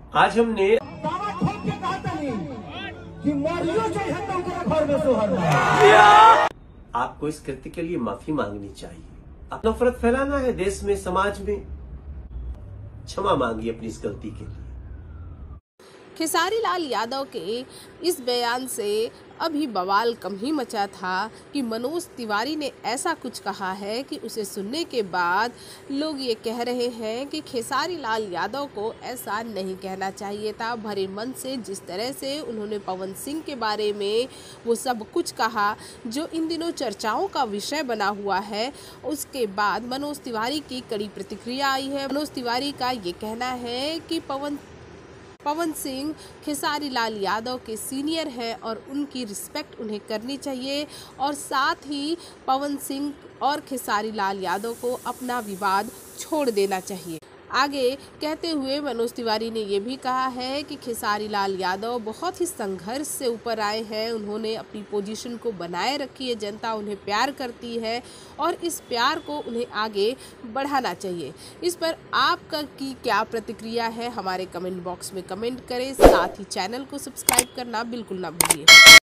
आज हमने दावा ठोक के कहा था कि मरियो जो है तो घर में सोहर आपको इस कृत्य के लिए माफी मांगनी चाहिए। अपना नफरत फैलाना है देश में, समाज में। क्षमा मांगिए अपनी इस गलती के लिए। खेसारी लाल यादव के इस बयान से अभी बवाल कम ही मचा था कि मनोज तिवारी ने ऐसा कुछ कहा है कि उसे सुनने के बाद लोग ये कह रहे हैं कि खेसारी लाल यादव को ऐसा नहीं कहना चाहिए था। भरे मन से जिस तरह से उन्होंने पवन सिंह के बारे में वो सब कुछ कहा जो इन दिनों चर्चाओं का विषय बना हुआ है, उसके बाद मनोज तिवारी की कड़ी प्रतिक्रिया आई है। मनोज तिवारी का ये कहना है कि पवन सिंह खेसारी लाल यादव के सीनियर हैं और उनकी रिस्पेक्ट उन्हें करनी चाहिए और साथ ही पवन सिंह और खेसारी लाल यादव को अपना विवाद छोड़ देना चाहिए। आगे कहते हुए मनोज तिवारी ने यह भी कहा है कि खेसारी लाल यादव बहुत ही संघर्ष से ऊपर आए हैं। उन्होंने अपनी पोजीशन को बनाए रखी है, जनता उन्हें प्यार करती है और इस प्यार को उन्हें आगे बढ़ाना चाहिए। इस पर आपका की क्या प्रतिक्रिया है, हमारे कमेंट बॉक्स में कमेंट करें। साथ ही चैनल को सब्सक्राइब करना बिल्कुल ना भूलिए।